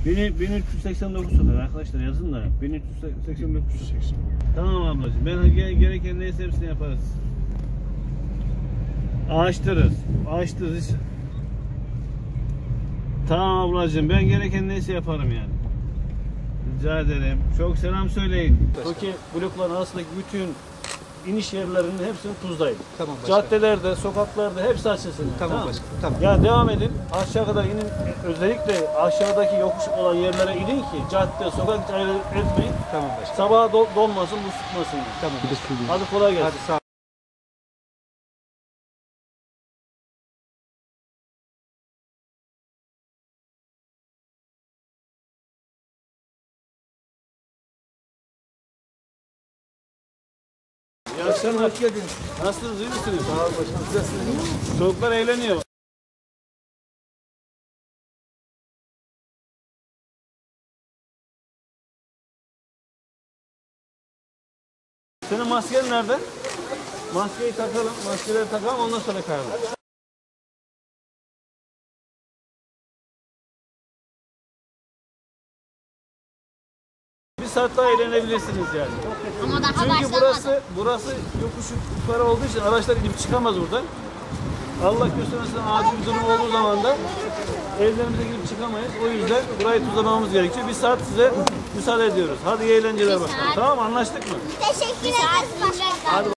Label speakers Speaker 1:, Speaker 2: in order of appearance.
Speaker 1: 1389 sokak arkadaşlar, yazın da 1389. Tamam ablacığım, ben gereken neyse hepsini yaparız. Ağaçtırız işte. Tamam ablacığım, ben gereken neyse yaparım yani. Rica ederim. Çok selam söyleyin. Toki blokların arasındaki bütün iniş yerlerinin hepsini tuzlayın.
Speaker 2: Tamam başkanım.
Speaker 1: Caddelerde, sokaklarda hepsi açılsın.
Speaker 2: Tamam başkanım. Tamam.
Speaker 1: Ya devam edin. Aşağı kadar inin. Özellikle aşağıdaki yokuş olan yerlere inin ki cadde, sokak hiç ayrı etmeyin.
Speaker 2: Tamam başkanım.
Speaker 1: Sabaha donmasın, bu sıkmasın. Yani.
Speaker 2: Tamam.
Speaker 1: Hadi kolay gelsin.
Speaker 2: Hadi sağ ol.
Speaker 1: İyi akşamlar. Hoş geldiniz. Nasılsınız? İyi misiniz?
Speaker 2: Sağ olun başkanım. Siz nasılsınız?
Speaker 1: Çocuklar eğleniyor. Senin masken nerede? Maskeyi takalım, maskeleri takalım, ondan sonra kayalım. Bir saat daha eğlenebilirsiniz yani.
Speaker 3: Ama daha
Speaker 1: Çünkü burası yokuş yukarı olduğu için araçlar inip çıkamaz buradan. Allah göstermesin, acil bir durum olduğu zaman da evlerimize girip çıkamayız. O yüzden burayı tuzlamamız gerekiyor. Bir saat size müsaade ediyoruz. Hadi iyi eğlenceler bakalım. Tamam, anlaştık mı?
Speaker 3: Teşekkür ederiz.